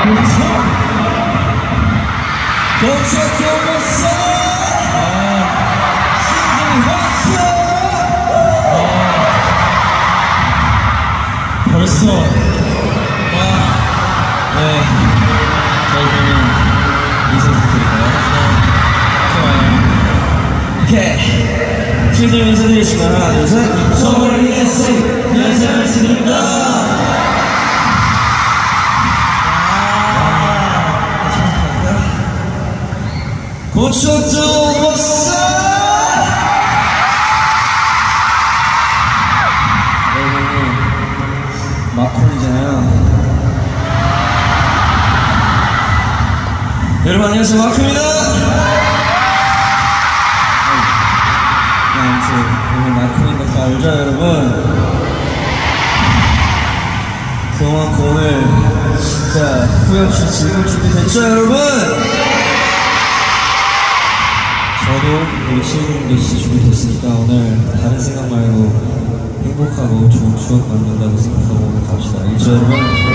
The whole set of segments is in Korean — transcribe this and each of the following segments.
콘서트 왔어. 시즌이 왔어. 벌써 네, 저희 그러면 인사도 드릴까요? 좋아요. 오케이, 시즌 인사드리겠습니다. 하나 둘 셋. 서울의 예스 안녕하세요, 시즌입니다. 콘서트 왔어. 여러분 마콘이잖아요. 여러분 안녕하세요, 마콘입니다. 아무튼 오늘 마콘인 거 다 알죠, 여러분? 그만큼 오늘 진짜 후회 없이 즐거울 준비 됐죠, 여러분? 저도 우리 시즌도 준비됐으니까 오늘 다른 생각 말고 행복하고 좋은 추억 만든다고 생각하고 오늘 갑시다. 알겠죠, 여러분?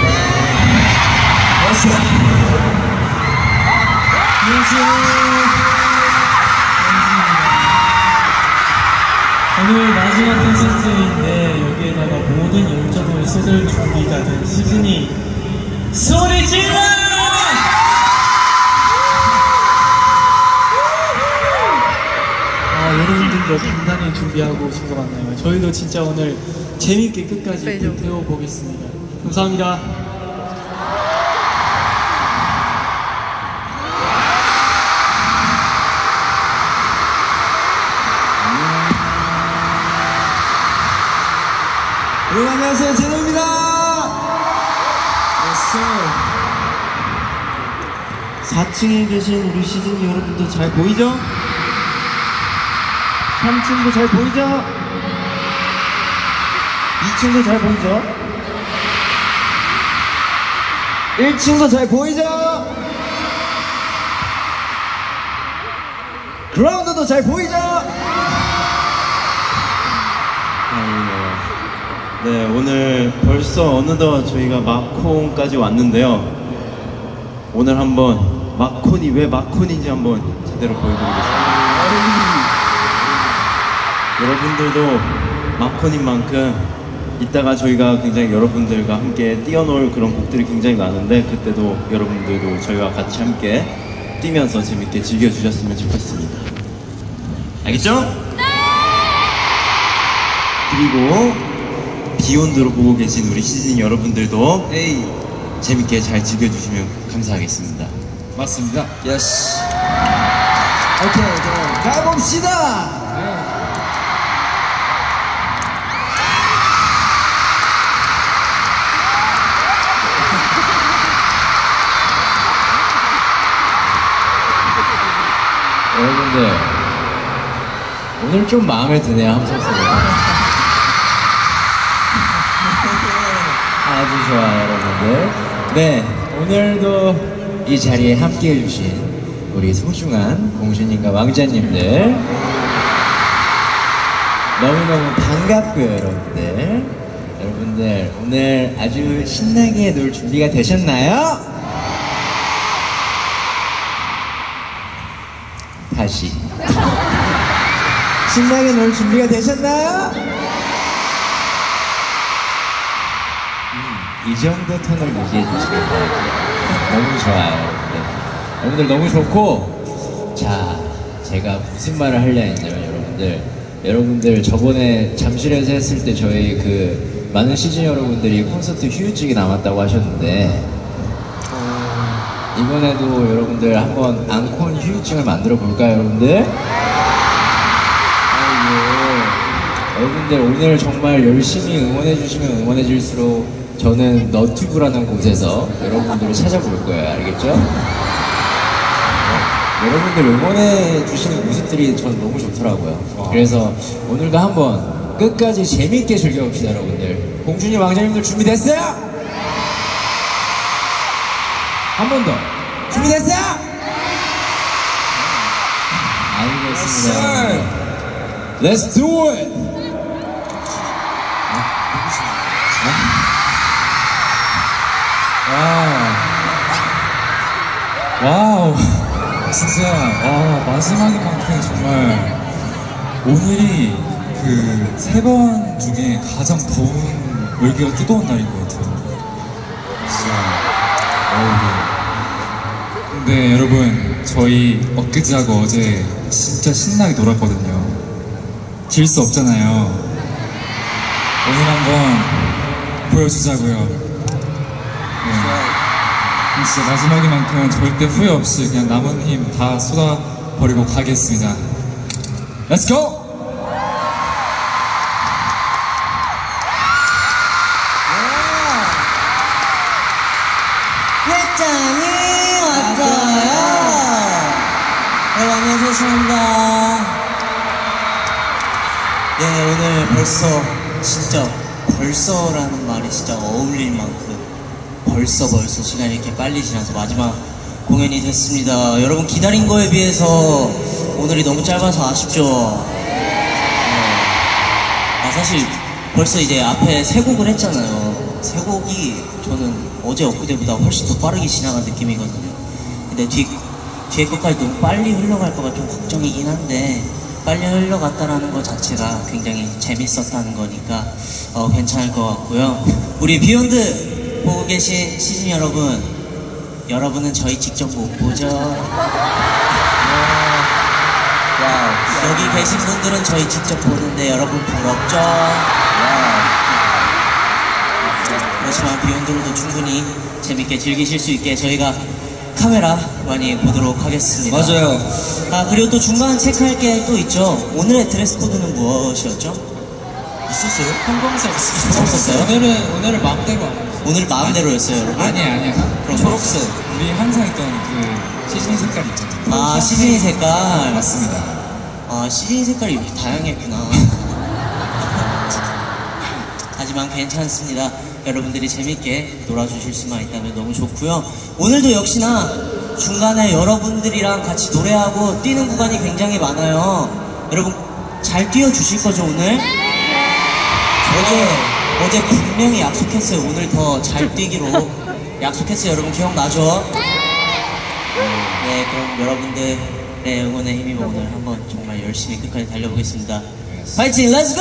왔어! 오늘 마지막 콘서트인데 여기에다가 모든 열정을 쏟을 준비가 된 시즌이 소리 질러! 여러분들도 단단히 준비하고 오신 것 같나요? 저희도 진짜 오늘 재밌게 끝까지 불태워보겠습니다. 감사합니다. 여러분 안녕하세요, 제노입니다. 4층에 계신 우리 시즌이 여러분들 잘 보이죠? 3층도 잘 보이죠? 2층도 잘 보이죠? 1층도 잘 보이죠? 그라운드도 잘 보이죠? 네, 오늘 벌써 어느덧 저희가 마콘까지 왔는데요. 오늘 한번 마콘이 왜 마콘인지 한번 제대로 보여드리겠습니다. 여러분들도 마콘인 만큼 이따가 저희가 굉장히 여러분들과 함께 뛰어놀 그런 곡들이 굉장히 많은데 그때도 여러분들도 저희와 같이 함께 뛰면서 재밌게 즐겨주셨으면 좋겠습니다. 알겠죠? 네! 그리고 비욘드로 보고 계신 우리 시즌 여러분들도 재밌게 잘 즐겨주시면 감사하겠습니다. 맞습니다. 예스. 오케이, 그럼 가봅시다! 여러분들 오늘 좀 마음에 드네요, 함성소리가. 아주 좋아요, 여러분들. 네, 오늘도 이 자리에 함께 해주신 우리 소중한 공주님과 왕자님들 너무너무 반갑고요, 여러분들. 여러분들 오늘 아주 신나게 놀 준비가 되셨나요? 다시 신나게 놀 준비가 되셨나요? 이 정도 톤을 유지해 주시면 너무 좋아요. 네. 여러분들 너무 좋고, 자, 제가 무슨 말을 하려 했냐면 여러분들 저번에 잠실에서 했을 때 저희 그 많은 시즌 여러분들이 콘서트 휴유증이 남았다고 하셨는데 이번에도 여러분들 한번 앙콘 휴유증을 만들어 볼까요, 여러분들? 여러분들 오늘 정말 열심히 응원해 주시면 응원해 줄수록 저는 너튜브라는 곳에서 여러분들을 찾아볼 거예요. 알겠죠? 여러분들 응원해 주시는 모습들이 저는 너무 좋더라고요. 그래서 오늘도 한번 끝까지 재밌게 즐겨봅시다, 여러분들. 공주님, 왕자님들 준비됐어요? 한 번 더. 준비됐어요? 알겠습니다. Let's do it! 와우, 진짜 마지막인 만큼 정말 오늘이 그 3번 중에 가장 더운 열기가 뜨거운 날인 것 같아요. 진짜 근데 여러분, 저희 엊그제하고 어제 진짜 신나게 놀았거든요. 질 수 없잖아요. 오늘 한번 보여주자고요. 진짜 마지막인 만큼 절대 후회 없이 그냥 남은 힘 다 쏟아버리고 가겠습니다. Let's go! 회장이 왔어요. 여러분 안녕하십니까. 네, 오늘 진짜 벌써라는 말이 진짜 어울릴 만큼 벌써 시간이 이렇게 빨리 지나서 마지막 공연이 됐습니다. 여러분 기다린 거에 비해서 오늘이 너무 짧아서 아쉽죠? 사실 벌써 이제 앞에 3곡을 했잖아요. 3곡이 저는 어제 엊그제보다 훨씬 더 빠르게 지나간 느낌이거든요. 근데 뒤에 것까지 너무 빨리 흘러갈까봐 좀 걱정이긴 한데 빨리 흘러갔다라는 것 자체가 굉장히 재밌었다는 거니까 괜찮을 것 같고요. 우리 비욘드 보고 계신 시즌 여러분은 저희 직접 못 보죠? 여기 계신 분들은 저희 직접 보는데 여러분 부럽죠? 그렇지만 비욘드로도 충분히 재밌게 즐기실 수 있게 저희가 카메라 많이 보도록 하겠습니다. 맞아요. 그리고 또 중간 체크할 게 또 있죠. 오늘의 드레스 코드는 무엇이었죠? 있었어요? 형광색 없었어요? 오늘은 마음대로 안 했어요. 오늘 마음대로였어요, 여러분? 아니야. 그럼 초록색. 우리 항상 있던 그 시즈닝 색깔 있잖아요. 시즈니 색깔. 맞습니다. 시즈니 색깔이 이렇게 다양했구나. 하지만 괜찮습니다. 여러분들이 재밌게 놀아주실 수만 있다면 너무 좋고요. 오늘도 역시나 중간에 여러분들이랑 같이 노래하고 뛰는 구간이 굉장히 많아요. 여러분 잘 뛰어주실 거죠 오늘? 어제 분명히 약속했어요. 오늘 더 잘 뛰기로 약속했어요. 여러분 기억나죠? 네, 그럼 여러분들의 응원에 힘입어 오늘 한번 정말 열심히 끝까지 달려보겠습니다. 파이팅! 렛츠 고!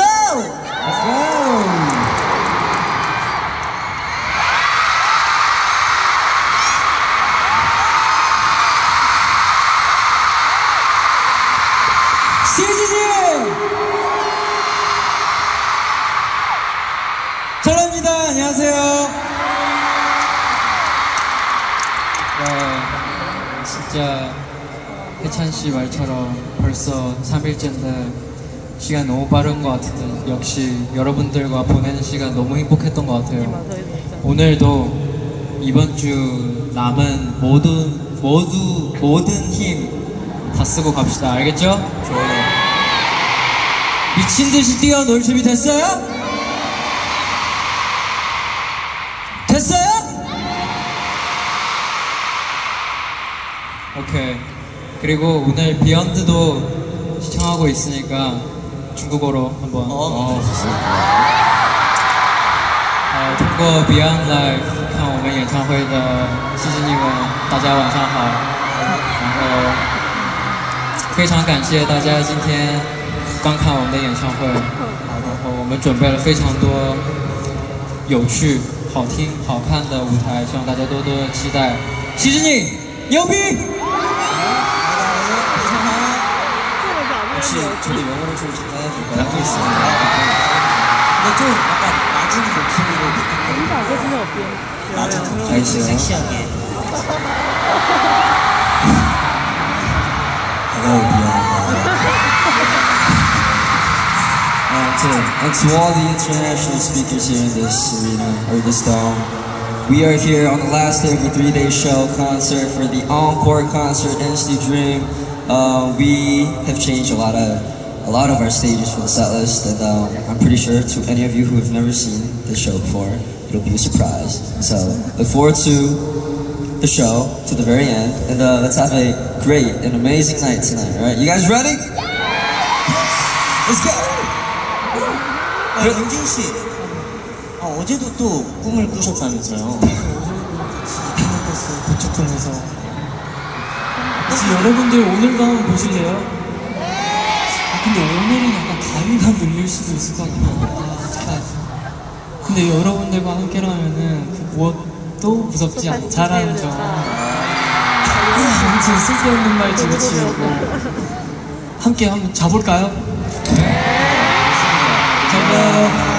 잘합니다. 안녕하세요. 진짜 해찬 씨 말처럼 벌써 3일째인데 시간 너무 빠른 것 같은데 역시 여러분들과 보내는 시간 너무 행복했던 것 같아요. 오늘도 이번 주 남은 모든 힘 다 쓰고 갑시다. 알겠죠? 좋아요. 미친 듯이 뛰어놀 준비 됐어요? 됐어요? 오케이. 그리고 오늘 비욘드도 시청하고 있으니까 중국어로 한번 通过 Beyond Live 看我们演唱会的谢谢你们，大家晚上好。然后非常感谢大家今天观看我们的演唱会，然后我们准备了非常多有趣、好听、好看的舞台，希望大家多多期待。谢谢你，牛逼！ 혹시 저도 영어로 좀 잠깐 해줄까요? 나도 있습니다. 근데 좀 약간 낮은 목소리로 부탁드립니다. 낮은 목소리 섹시하게. And to all the international speakers here in this arena, or this dome, we are here on the last day of a 3-day show concert for the encore concert, NCT Dream. We have changed a lot of our stages for the set list, and I'm pretty sure to any of you who have never seen the show before, it'll be a surprise. So look forward to the show to the very end, and let's have a great and amazing night tonight. All right, you guys ready? Let's go. 영진 씨, 어제도 또 꿈을 꾸셨다면서요? 부축통해서 혹시 여러분들 오늘도 한번 보실래요? 아, 근데 오늘은 약간 가위가 눌릴 수도 있을 것 같긴 한데 어떡하지? 근데 여러분들과 함께라면은 그 무엇도 무섭지 않다라는 점. 아무튼 쓸데없는 말 집어치우고 함께 한번 자볼까요? 제가